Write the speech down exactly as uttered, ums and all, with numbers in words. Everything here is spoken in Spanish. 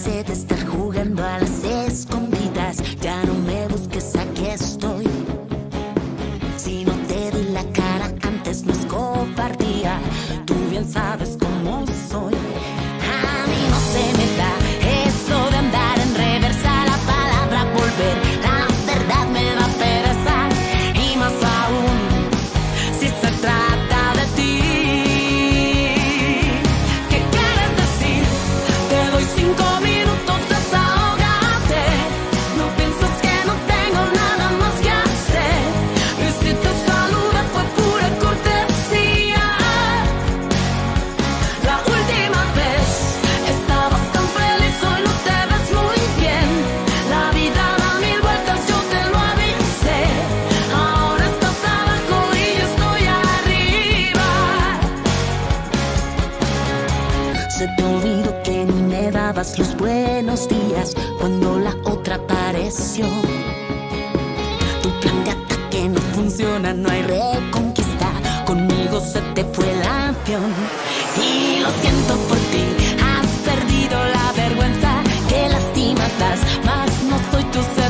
cansé de estar jugando a las escondidas. Ya no me busques, aquí estoy. Si no te di la cara antes, no es cobardía. Tú bien sabes cómo soy. A mí no se me da eso de andar en reversa. La palabra volver, la verdad me da pereza. Y más aún, si se trata de ti. ¿Qué quieres decir? Te doy cinco minutos, desahógate. No pienses que no tengo nada más que hacer. Y si te saludé fue pura cortesía. La última vez estabas tan feliz, hoy no te ves muy bien. La vida da mil vueltas, yo te lo avisé. Ahora estás abajo y yo estoy arriba. Se te olvidó que ni me dabas los buenos días cuando la otra apareció. Tu plan de ataque no funciona, no hay reconquista. Conmigo se te fue el avión. Y lo siento por ti, has perdido la vergüenza. Que lastimas, más no soy tu